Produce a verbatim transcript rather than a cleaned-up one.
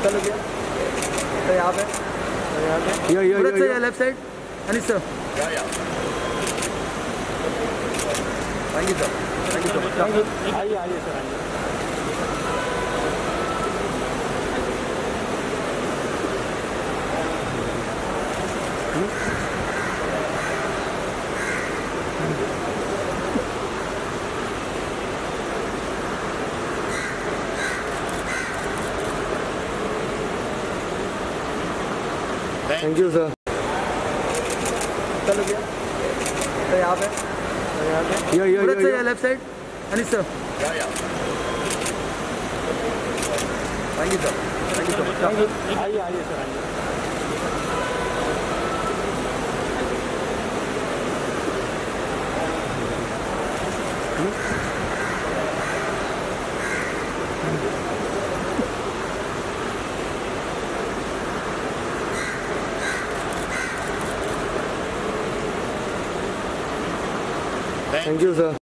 चलो भैया तो यहाँ पे तो यहाँ पे या या थोड़ा सा left side Anis sir thank you sir thank you so much आइए आइए सर आइए थैंक यू सर चलो भैया तो यहाँ पे तो यहाँ पे या या थोड़ा सा या left side Anis sir thank you sir thank you so much आइए आइए सर आइए थैंक यू सर